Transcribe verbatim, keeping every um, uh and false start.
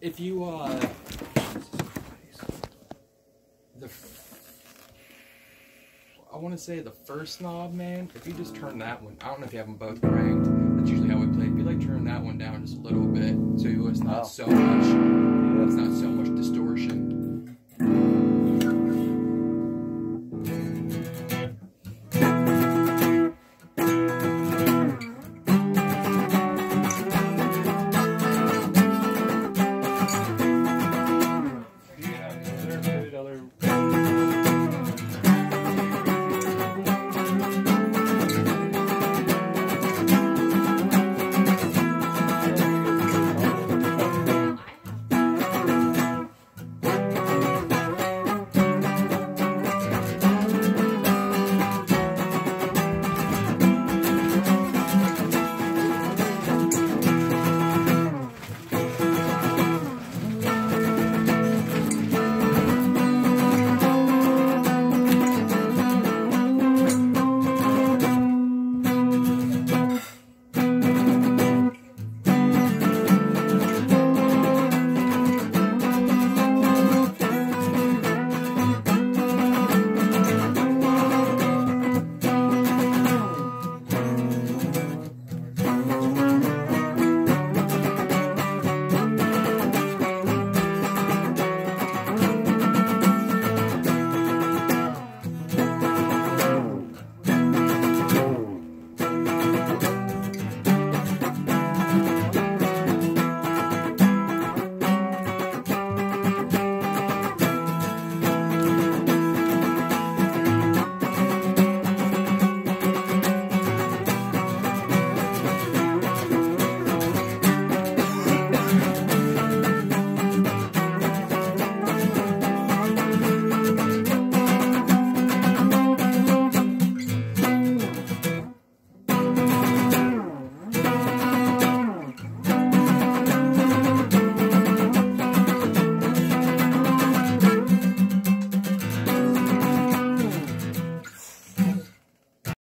if you, uh... The... I want to say the first knob, man, if you just turn that one, I don't know if you have them both cranked, that's usually how we play. If you like turn that one down just a little bit, so it's not oh. so much, yeah. it's not so much distortion.